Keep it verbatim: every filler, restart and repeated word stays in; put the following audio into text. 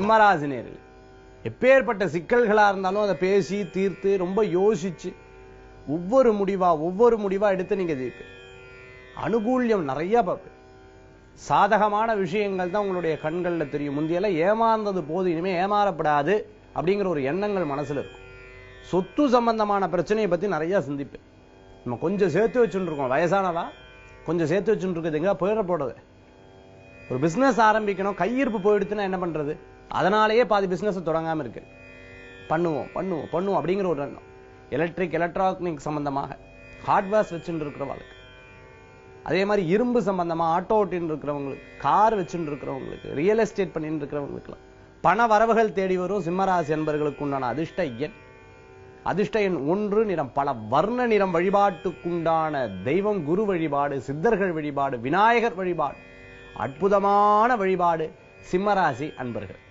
சிம்மராசினியர்கள் எப்பேற்பட்ட சிக்கல்களா இருந்தாலும் அதை பேசி தீர்த்து ரொம்ப யோசிச்சு ஒவ்வொரு முடிவா ஒவ்வொரு முடிவா எடுத்து நீங்க ஜெயிப்பீங்க. அனுகூல்யம் நிறைய பார்ப்பீங்க. சாதகமான விஷயங்கள் தான் உங்களுடைய கண்கள்ல தெரியும். முந்தியெல்லாம் ஏமாந்தது போது, இனிமே ஏமாறப்படாது அப்படிங்கிற ஒரு எண்ணங்கள் மனசுல இருக்கும். சொத்து சம்பந்தமான பிரச்சனையை பத்தி நிறைய சிந்திப்பேன். நம்ம கொஞ்சம் சேர்த்து வச்சுட்டு இருக்கோம், வயசானவா கொஞ்சம் சேர்த்து வச்சுட்டு இருக்குது, எங்க போயிட போடுறது. ஒரு பிசினஸ் ஆரம்பிக்கணும், கையிருப்பு போயிடுச்சுன்னா என்ன பண்றது? அதனாலேயே பாதி பிசினஸ் தொடங்காம இருக்கு. பண்ணுவோம் பண்ணுவோம் பண்ணுவோம் அப்படிங்கிற ஒரு எண்ணம். எலக்ட்ரிக் எலக்ட்ரானிக் சம்பந்தமாக ஹார்ட்வேர்ஸ் வச்சுட்டு இருக்கிறவங்களுக்கு, அதே மாதிரி இரும்பு சம்பந்தமா ஆட்டோ ஓட்டின்னு இருக்கிறவங்களுக்கு, கார் வச்சுட்டு இருக்கிறவங்களுக்கு, ரியல் எஸ்டேட் பண்ணிட்டு இருக்கிறவங்களுக்குலாம் பண வரவுகள் தேடி வரும். சிம்மராசி என்பவர்களுக்கு உண்டான அதிர்ஷ்ட எண் அதிர்ஷ்ட எண் ஒன்று, நிறம் பல வர்ண நிறம். வழிபாட்டுக்குண்டான தெய்வம் குரு வழிபாடு, சித்தர்கள் வழிபாடு, விநாயகர் வழிபாடு, அற்புதமான வழிபாடு சிம்மராசி அன்பர்கள்.